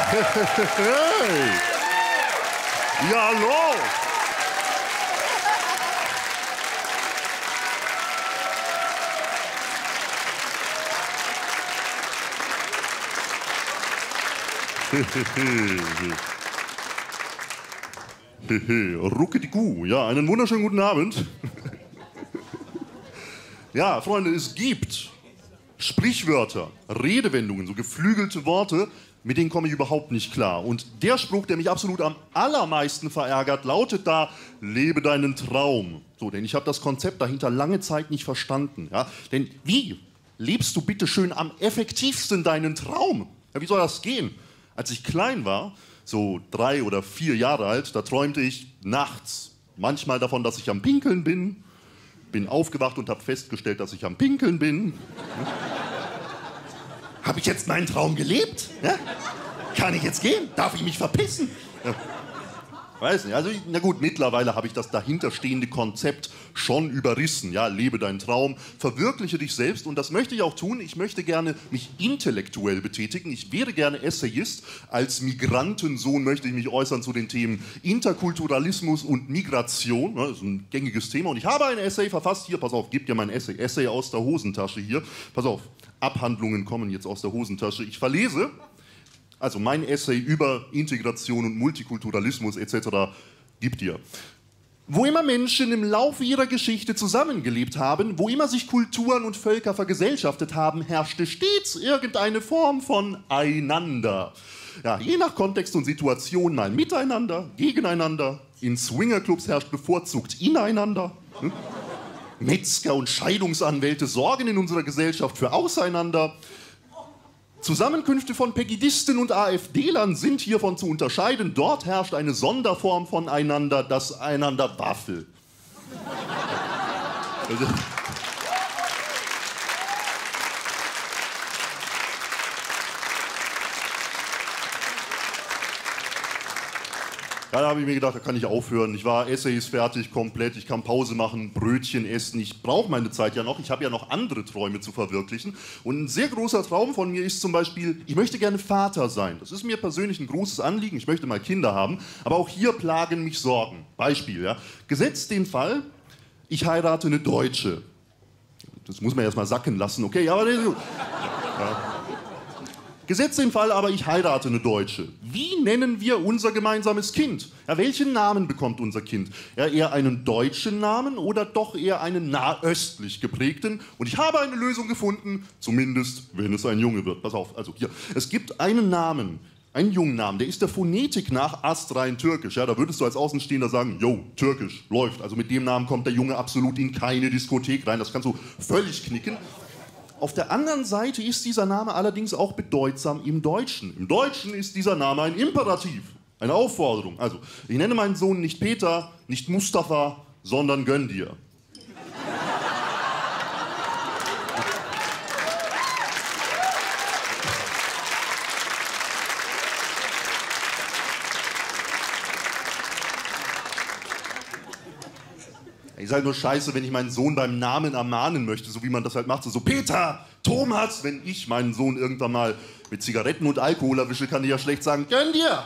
Hey! Ja, hallo! Rucke die Kuh. Ja, einen wunderschönen guten Abend. Ja, Freunde, es gibt Sprichwörter, Redewendungen, so geflügelte Worte, mit denen komme ich überhaupt nicht klar. Und der Spruch, der mich absolut am allermeisten verärgert, lautet da: Lebe deinen Traum. So, denn ich habe das Konzept dahinter lange Zeit nicht verstanden. Ja? Denn wie lebst du bitte schön am effektivsten deinen Traum? Ja, wie soll das gehen? Als ich klein war, so 3 oder 4 Jahre alt, da träumte ich nachts manchmal davon, dass ich am Pinkeln bin aufgewacht und habe festgestellt, dass ich am Pinkeln bin. Habe ich jetzt meinen Traum gelebt? Ja? Kann ich jetzt gehen? Darf ich mich verpissen? Ja. Weiß nicht. Also, na gut, mittlerweile habe ich das dahinterstehende Konzept schon überrissen. Ja, lebe deinen Traum, verwirkliche dich selbst, und das möchte ich auch tun. Ich möchte gerne mich intellektuell betätigen. Ich wäre gerne Essayist. Als Migrantensohn möchte ich mich äußern zu den Themen Interkulturalismus und Migration. Das ist ein gängiges Thema. Und ich habe ein Essay verfasst. Hier, pass auf, gib dir mein Essay. Essay aus der Hosentasche hier. Pass auf, Abhandlungen kommen jetzt aus der Hosentasche. Ich verlese. Also mein Essay über Integration und Multikulturalismus etc. gibt dir. Wo immer Menschen im Laufe ihrer Geschichte zusammengelebt haben, wo immer sich Kulturen und Völker vergesellschaftet haben, herrschte stets irgendeine Form von Einander. Ja, je nach Kontext und Situation mal miteinander, gegeneinander. In Swingerclubs herrscht bevorzugt ineinander. Metzger und Scheidungsanwälte sorgen in unserer Gesellschaft für Auseinander. Zusammenkünfte von Pegidisten und AfD-Lern sind hiervon zu unterscheiden. Dort herrscht eine Sonderform von einander, das einander Waffel. Da habe ich mir gedacht, da kann ich aufhören. Ich war Essays fertig, komplett. Ich kann Pause machen, Brötchen essen. Ich brauche meine Zeit ja noch. Ich habe ja noch andere Träume zu verwirklichen. Und ein sehr großer Traum von mir ist zum Beispiel, ich möchte gerne Vater sein. Das ist mir persönlich ein großes Anliegen. Ich möchte mal Kinder haben. Aber auch hier plagen mich Sorgen. Beispiel, ja. Gesetzt den Fall, ich heirate eine Deutsche. Das muss man erst mal sacken lassen. Okay, aber... Ja. Gesetzt den Fall aber, ich heirate eine Deutsche. Wie nennen wir unser gemeinsames Kind? Ja, welchen Namen bekommt unser Kind? Ja, eher einen deutschen Namen oder doch eher einen nahöstlich geprägten? Und ich habe eine Lösung gefunden, zumindest wenn es ein Junge wird. Pass auf, also hier. Es gibt einen Namen, einen jungen Namen, der ist der Phonetik nach astrein türkisch. Ja, da würdest du als Außenstehender sagen, jo, türkisch, läuft. Also mit dem Namen kommt der Junge absolut in keine Diskothek rein. Das kannst du völlig knicken. Auf der anderen Seite ist dieser Name allerdings auch bedeutsam im Deutschen. Im Deutschen ist dieser Name ein Imperativ, eine Aufforderung. Also, ich nenne meinen Sohn nicht Peter, nicht Mustafa, sondern gönn dir. Ist halt nur scheiße, wenn ich meinen Sohn beim Namen ermahnen möchte, so wie man das halt macht. So Peter, Thomas, wenn ich meinen Sohn irgendwann mal mit Zigaretten und Alkohol erwische, kann ich ja schlecht sagen, gönn dir.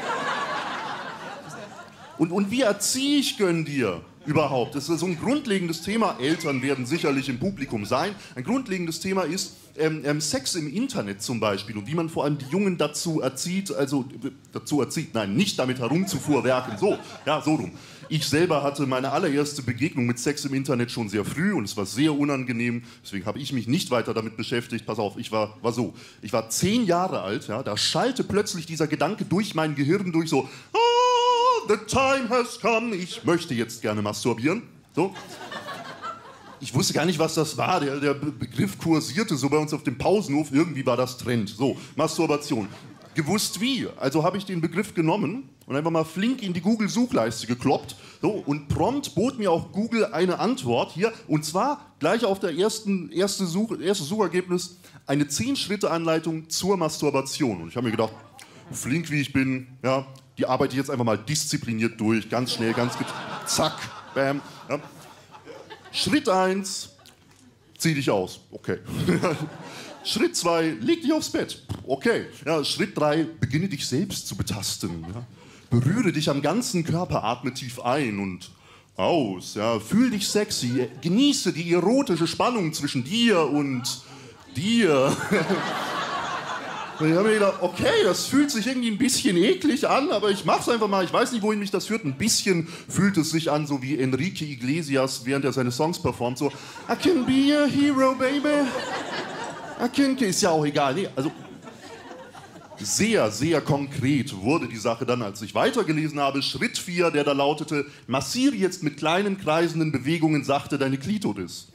Und wie erziehe ich gönn dir überhaupt? Das ist so ein grundlegendes Thema. Eltern werden sicherlich im Publikum sein. Ein grundlegendes Thema ist Sex im Internet zum Beispiel und wie man vor allem die Jungen dazu erzieht, nein, nicht damit herumzufuhrwerken, so, ja, so rum. Ich selber hatte meine allererste Begegnung mit Sex im Internet schon sehr früh und es war sehr unangenehm, deswegen habe ich mich nicht weiter damit beschäftigt. Pass auf, ich war 10 Jahre alt, ja, da schallte plötzlich dieser Gedanke durch mein Gehirn durch so, the time has come, ich möchte jetzt gerne masturbieren, so. Ich wusste gar nicht, was das war. Der Begriff kursierte so bei uns auf dem Pausenhof. Irgendwie war das Trend. So, Masturbation. Gewusst wie. Also habe ich den Begriff genommen und einfach mal flink in die Google-Suchleiste gekloppt. So, und prompt bot mir auch Google eine Antwort hier. Und zwar gleich auf der erste Suchergebnis eine 10-Schritte-Anleitung zur Masturbation. Und ich habe mir gedacht, flink wie ich bin, ja, die arbeite ich jetzt einfach mal diszipliniert durch. Ganz schnell, zack, bam. Ja. Schritt 1, zieh dich aus. Okay. Schritt 2, leg dich aufs Bett. Okay. Ja, Schritt 3, beginne dich selbst zu betasten. Ja. Berühre dich am ganzen Körper, atme tief ein und aus. Ja. Fühl dich sexy, genieße die erotische Spannung zwischen dir und dir. Und ich habe mir gedacht, okay, das fühlt sich irgendwie ein bisschen eklig an, aber ich mach's einfach mal. Ich weiß nicht, wohin mich das führt. Ein bisschen fühlt es sich an, so wie Enrique Iglesias, während er seine Songs performt. So, I can be a hero, baby. I can... Ist ja auch egal. Nee, also sehr, sehr konkret wurde die Sache dann, als ich weitergelesen habe. Schritt 4, der da lautete, massiere jetzt mit kleinen, kreisenden Bewegungen sachte deine Klitoris.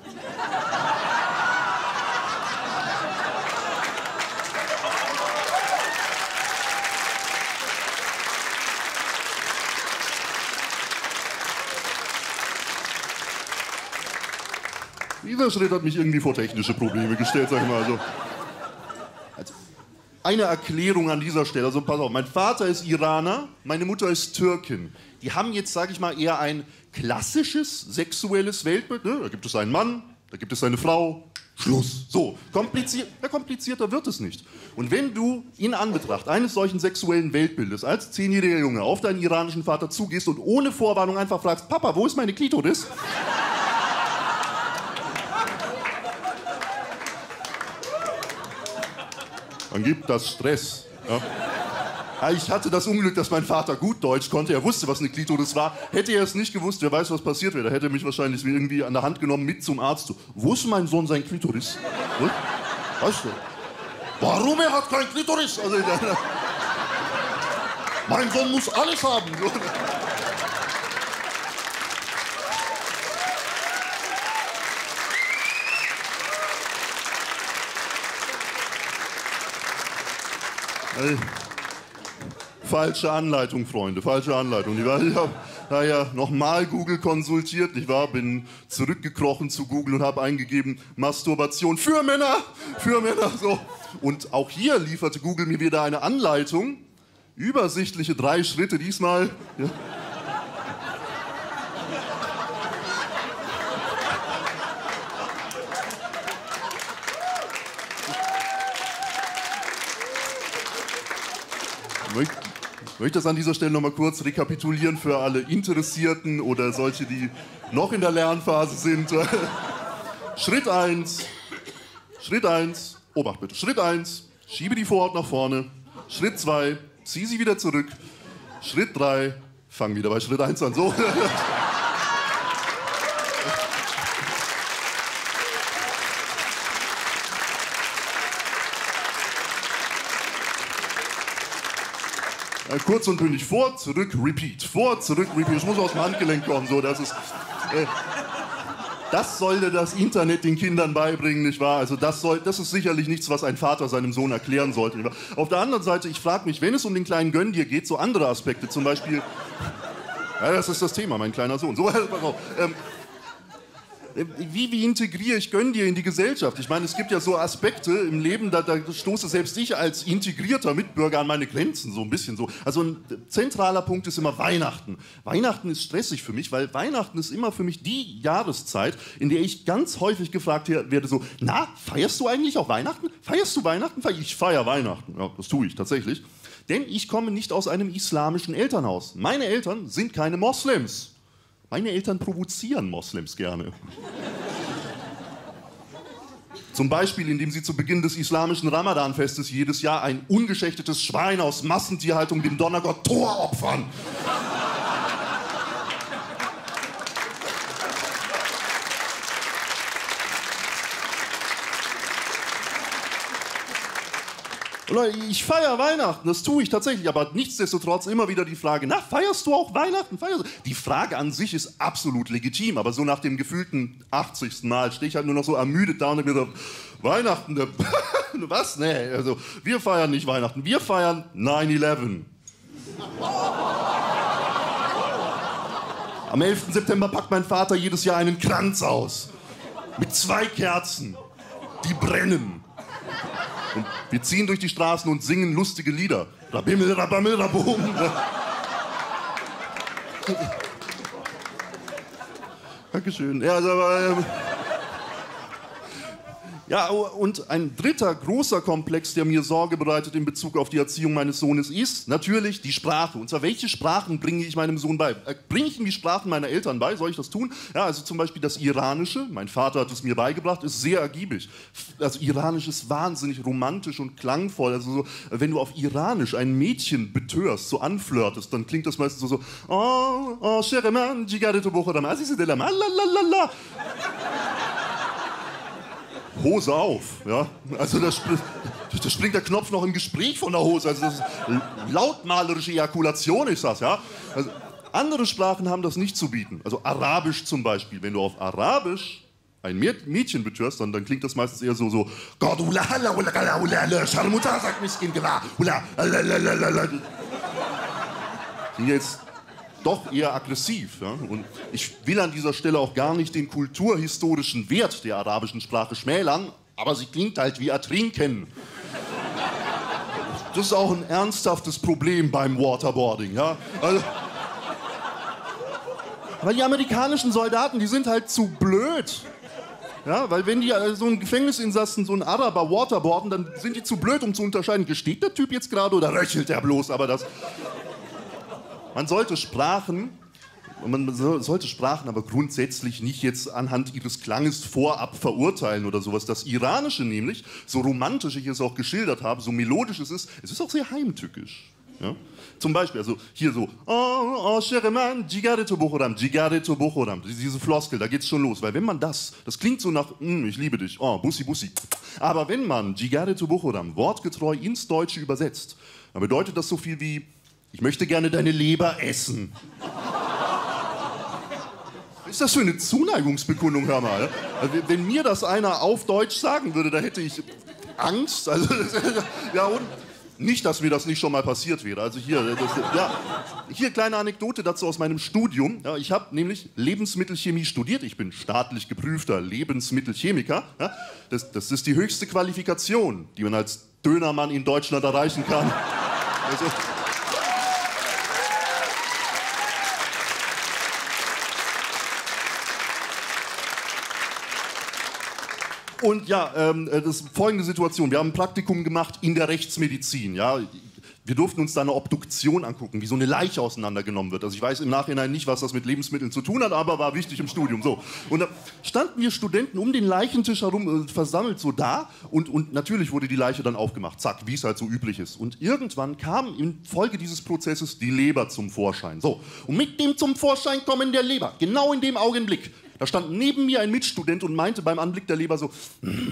Dieser Schritt hat mich irgendwie vor technische Probleme gestellt, sag ich mal. Also eine Erklärung an dieser Stelle, also pass auf, mein Vater ist Iraner, meine Mutter ist Türkin. Die haben jetzt, sag ich mal, eher ein klassisches sexuelles Weltbild. Ne? Da gibt es einen Mann, da gibt es eine Frau, Schluss. So, komplizierter wird es nicht. Und wenn du in Anbetracht eines solchen sexuellen Weltbildes als 10-jähriger Junge auf deinen iranischen Vater zugehst und ohne Vorwarnung einfach fragst, Papa, wo ist meine Klitoris? Dann gibt das Stress. Ja. Ich hatte das Unglück, dass mein Vater gut Deutsch konnte. Er wusste, was eine Klitoris war. Hätte er es nicht gewusst, wer weiß, was passiert wäre. Da hätte er mich wahrscheinlich irgendwie an der Hand genommen, mit zum Arzt. So, wo ist mein Sohn sein Klitoris? Weißt du? Warum er hat kein Klitoris? Also, mein Sohn muss alles haben. Falsche Anleitung, Freunde, falsche Anleitung. Ich habe daher nochmal Google konsultiert, ich bin zurückgekrochen zu Google und habe eingegeben, Masturbation für Männer, so. Und auch hier lieferte Google mir wieder eine Anleitung, übersichtliche 3 Schritte diesmal. Ja. Ich möchte das an dieser Stelle noch mal kurz rekapitulieren für alle Interessierten oder solche, die noch in der Lernphase sind. Schritt 1, Obacht bitte. Schritt 1, schiebe die Vorhaut nach vorne. Schritt 2, zieh sie wieder zurück. Schritt 3, fang wieder bei Schritt 1 an. So. Kurz und bündig, vor, zurück, repeat. Vor, zurück, repeat. Das muss aus dem Handgelenk kommen. So, das sollte das Internet den Kindern beibringen, nicht wahr? Also das ist sicherlich nichts, was ein Vater seinem Sohn erklären sollte. Nicht wahr? Auf der anderen Seite, ich frage mich, wenn es um den kleinen Gönn dir geht, so andere Aspekte, zum Beispiel, ja, das ist das Thema, mein kleiner Sohn. So, wie integriere ich Gönn dir in die Gesellschaft? Ich meine, es gibt ja so Aspekte im Leben, da stoße selbst ich als integrierter Mitbürger an meine Grenzen, so ein bisschen so. Also ein zentraler Punkt ist immer Weihnachten. Weihnachten ist stressig für mich, weil Weihnachten ist immer für mich die Jahreszeit, in der ich ganz häufig gefragt werde so, na, feierst du eigentlich auch Weihnachten? Feierst du Weihnachten? Ich feiere Weihnachten. Ja, das tue ich tatsächlich. Denn ich komme nicht aus einem islamischen Elternhaus. Meine Eltern sind keine Moslems. Meine Eltern provozieren Moslems gerne. Zum Beispiel, indem sie zu Beginn des islamischen Ramadan-Festes jedes Jahr ein ungeschächtetes Schwein aus Massentierhaltung dem Donnergott Thor opfern. Ich feiere Weihnachten, das tue ich tatsächlich, aber nichtsdestotrotz immer wieder die Frage, na, feierst du auch Weihnachten? Die Frage an sich ist absolut legitim, aber so nach dem gefühlten 80. Mal stehe ich halt nur noch so ermüdet da und denke mir so, Weihnachten, was? Nee, also wir feiern nicht Weihnachten, wir feiern 9/11. Am 11. September packt mein Vater jedes Jahr einen Kranz aus. Mit 2 Kerzen, die brennen. Und wir ziehen durch die Straßen und singen lustige Lieder. Rabimmel, rabammel, rabum. Dankeschön. Ja, also, Ja, und ein dritter großer Komplex, der mir Sorge bereitet in Bezug auf die Erziehung meines Sohnes, ist natürlich die Sprache. Und zwar, welche Sprachen bringe ich meinem Sohn bei? Bringe ich ihm die Sprachen meiner Eltern bei? Soll ich das tun? Ja, also zum Beispiel das Iranische, mein Vater hat es mir beigebracht, ist sehr ergiebig. Also Iranisch ist wahnsinnig romantisch und klangvoll. Also so, wenn du auf Iranisch ein Mädchen betörst, so anflirtest, dann klingt das meistens so, oh, Shereman, Jigareto Bochodam, Asisedelam, lalalala. Hose auf, ja. Also da springt der Knopf noch im Gespräch von der Hose. Also das ist lautmalerische Ejakulation ist das, ja. Also andere Sprachen haben das nicht zu bieten. Also Arabisch zum Beispiel. Wenn du auf Arabisch ein Mädchen betörst, dann klingt das meistens eher so sind jetzt doch eher aggressiv. Ja? Und ich will an dieser Stelle auch gar nicht den kulturhistorischen Wert der arabischen Sprache schmälern, aber sie klingt halt wie ertrinken. Das ist auch ein ernsthaftes Problem beim Waterboarding. Ja? Also, weil die amerikanischen Soldaten, die sind halt zu blöd. Ja, weil wenn die so einen Gefängnisinsassen, so einen Araber waterboarden, dann sind die zu blöd, um zu unterscheiden, gesteht der Typ jetzt gerade oder röchelt er bloß, aber das... Man sollte Sprachen aber grundsätzlich nicht jetzt anhand ihres Klanges vorab verurteilen oder sowas. Das Iranische nämlich, so romantisch ich es auch geschildert habe, so melodisch es ist auch sehr heimtückisch. Ja? Zum Beispiel, also hier so, oh, Shereman, Jigareto Bochodam, Jigareto Bochodam, diese Floskel, da geht's schon los. Weil wenn man das klingt so nach, ich liebe dich, oh, Bussi, Bussi. Aber wenn man Jigareto Bochodam wortgetreu ins Deutsche übersetzt, dann bedeutet das so viel wie, ich möchte gerne deine Leber essen. Was ist das für eine Zuneigungsbekundung, hör mal? Also, wenn mir das einer auf Deutsch sagen würde, da hätte ich Angst. Also, ja, und nicht, dass mir das nicht schon mal passiert wäre. Also hier kleine Anekdote dazu aus meinem Studium. Ja, ich habe nämlich Lebensmittelchemie studiert. Ich bin staatlich geprüfter Lebensmittelchemiker. Ja, das ist die höchste Qualifikation, die man als Dönermann in Deutschland erreichen kann. Also, und ja, das ist folgende Situation. Wir haben ein Praktikum gemacht in der Rechtsmedizin. Ja? Wir durften uns da eine Obduktion angucken, wie so eine Leiche auseinandergenommen wird. Also ich weiß im Nachhinein nicht, was das mit Lebensmitteln zu tun hat, aber war wichtig im Studium. So. Und da standen wir Studenten um den Leichentisch herum versammelt so da und natürlich wurde die Leiche dann aufgemacht. Zack, wie es halt so üblich ist. Und irgendwann kam in Folge dieses Prozesses die Leber zum Vorschein. So. Und mit dem zum Vorschein kommen der Leber, genau in dem Augenblick. Da stand neben mir ein Mitstudent und meinte beim Anblick der Leber so,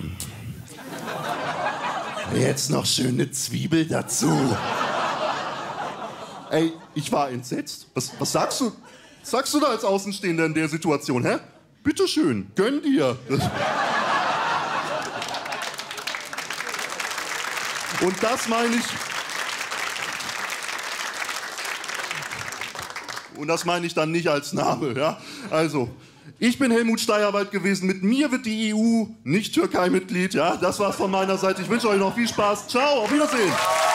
jetzt noch schöne Zwiebel dazu. Ey, ich war entsetzt. Was sagst du? Was sagst du da als Außenstehender in der Situation, hä? Bitteschön, gönn dir. Und das meine ich... Und das meine ich dann nicht als Name, ja? Also... Ich bin Helmut Steyerwald gewesen. Mit mir wird die EU nicht Türkei-Mitglied. Ja, das war's von meiner Seite. Ich wünsche euch noch viel Spaß. Ciao, auf Wiedersehen.